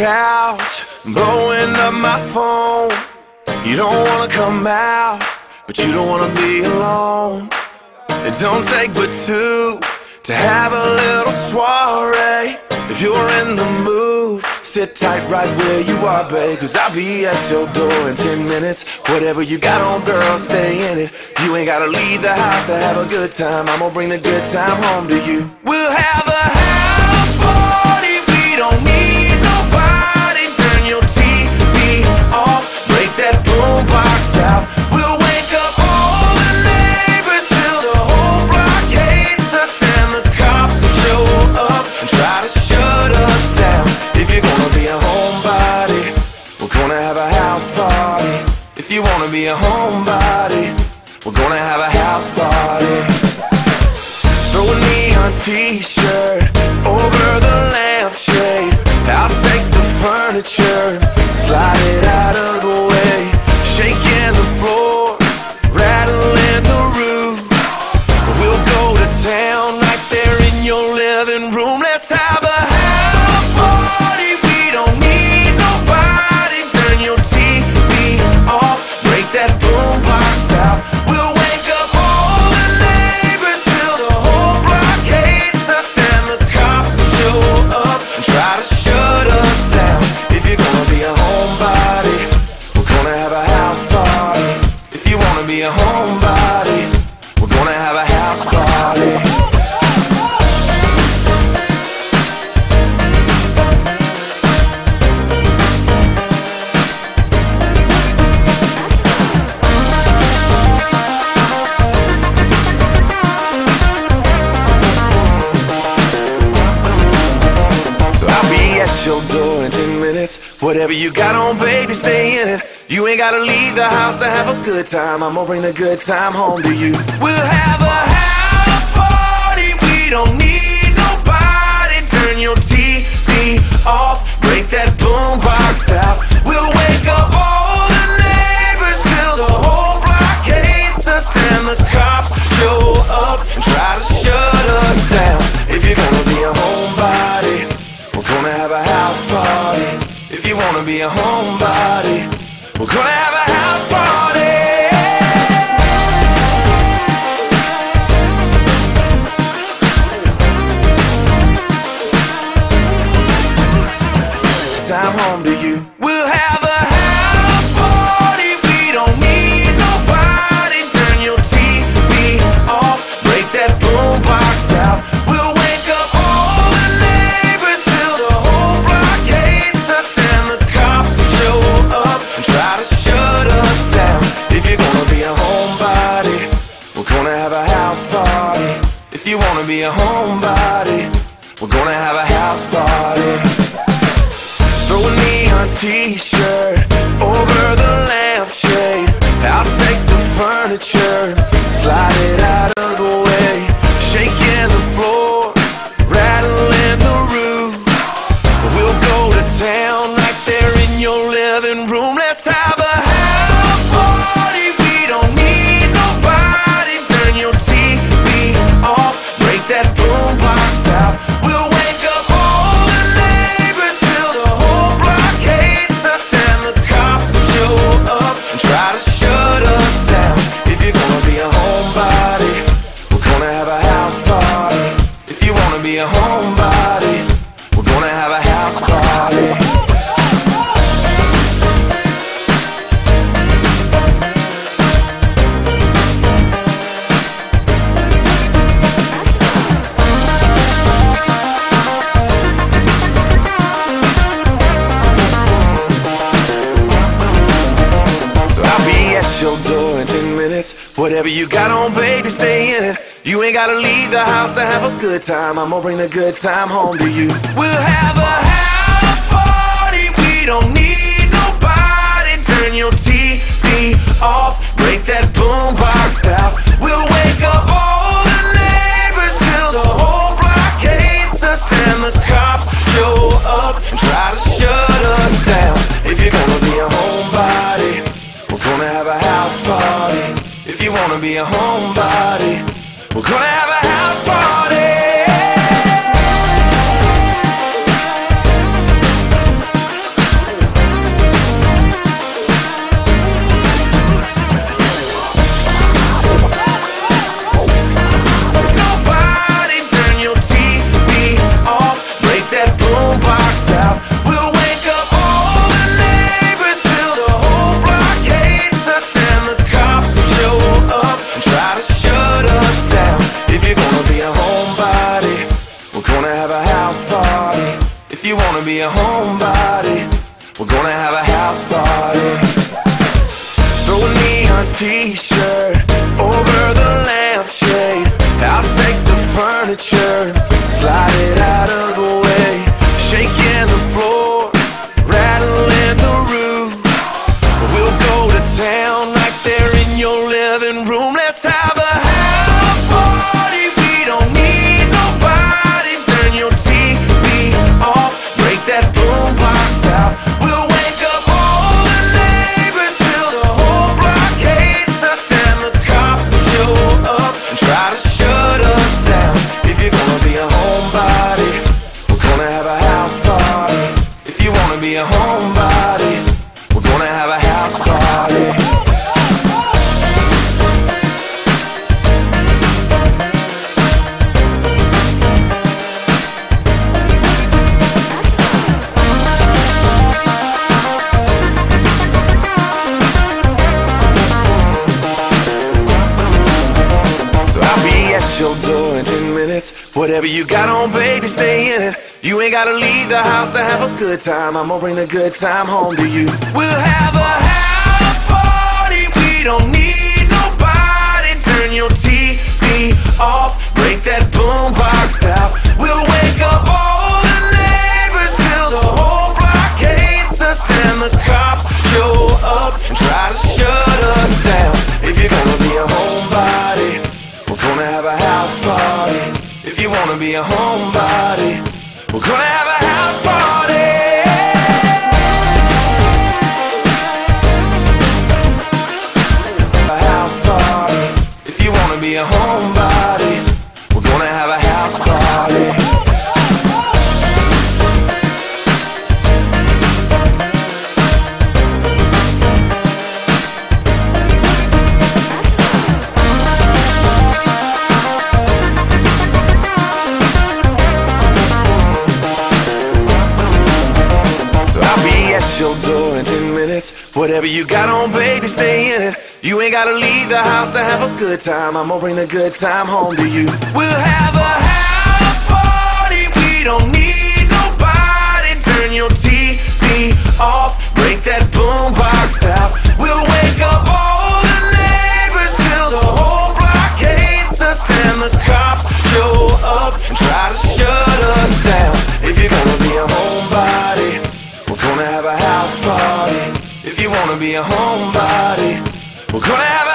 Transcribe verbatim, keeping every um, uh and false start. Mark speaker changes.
Speaker 1: couch, blowing up my phone. You don't wanna come out, but you don't wanna be alone. It don't take but two to have a little soiree. If you're in the mood, sit tight right where you are, babe, cause I'll be at your door in ten minutes. Whatever you got on, girl, stay in it. You ain't gotta leave the house to have a good time. I'm gonna bring the good time home to you. We'll have a house party, we don't need nobody. Turn your T V off, break that boombox out. We'll wake up all the neighbors till the whole block hates us, and the cops show up and try to shut us down. If you're gonna be a homebody, we're gonna have a house party. If you wanna be a homebody, we're gonna have a house party. Throw a neon t-shirt over the lampshade. I'll take the furniture, slide it out of the way. Shaking the floor, rattling the roof. We'll go to town right there in your living room. Let's have a house party, we don't need nobody. Turn your T V off, break that boombox out. We'll wake up all the neighbors till the whole block hates us, and the cops show up and try to shut us down. If you're gonna be a homebody, we're gonna have a house party. If you wanna be a homebody, we're gonna have a house party. Your door in ten minutes. Whatever you got on, baby, stay in it. You ain't gotta leave the house to have a good time. I'm gonna bring the good time home to you. We'll have a house party, we don't need nobody. Turn your T V off, break that boombox out. We'll wake up all the neighbors till the whole block hates us, and the cops show up and try to shut us down. If you're gonna be a homebody, we're gonna have a house party. If you wanna be a homebody, we're gonna have a house party. Time home to you. We'll have a house party, we don't need nobody. Turn your T V off, break that boombox out. We'll wake up all the neighbors till the whole block hates us, and the cops show up and try to shut us down. If you're gonna be a homebody, we're gonna have a house party. If you wanna be a homebody, we're gonna have a house party. Throw a neon t-shirt over the lampshade. I'll take the furniture, slide it out of the way. Shaking the floor, rattling the roof. We'll go to town right there in your living room. Let's have a house party, we don't need nobody. Turn your T V off, break that boombox out. We'll wake up all the neighbors till the whole block hates us, and the cops show up and try to shut us down. If you're gonna be a homebody, we're gonna have a house party. If you wanna be a homebody, we're gonna have a house party. Your door in ten minutes. Whatever you got on, baby, stay in it. You ain't gotta leave the house to have a good time. I'm gonna bring the good time home to you. We'll have a house party, we don't need nobody. Turn your T V off, break that boombox out. We'll wake up all the neighbors till the whole block hates us, and the cops show up and try to shut us down. If you're gonna be a homebody, we're gonna have a house party. If you wanna be a homebody, we're gonna have a house party. t-shirt over the lampshade. I'll take the furniture, slide it out of the way, shaking the floor, rattling the roof. We'll go to town right there in your living room. Let's have a house party. We don't need nobody. Turn your T V off, break that boombox out. We'll wake up all the neighbors till the whole block hates us, and the cops will show up and try to shut us down. If you're gonna be a homebody, we're gonna have a house party. If you wanna be a homebody, we're gonna have a house party. So I'll be at your door in ten minutes. Whatever you got on, baby, stay in it. You ain't gotta leave the house to have a good time. I'm gonna bring the good time home to you. We'll have a house party. We don't need nobody. Turn your T V off, break that boombox out. We'll wake up all the neighbors till the whole block hates us, and the cops show up and try to shut us down. If you're gonna be a homebody, we're gonna have a house party. If you wanna be a homebody, we're gonna have a house party. A house party. If you wanna be a homebody, we're gonna have a house party. Your door in ten minutes. Whatever you got on, baby, stay in it. You ain't gotta leave the house to have a good time. I'm gonna bring the good time home to you. We'll have a house party. We don't need nobody. Turn your T V off, break that boombox out. We'll wake up all the neighbors till the whole block hates us, and the cops show up and try to shut us down. If you're gonna be a homebody, we're gonna have a house party. If you wanna be a homebody, we're gonna have a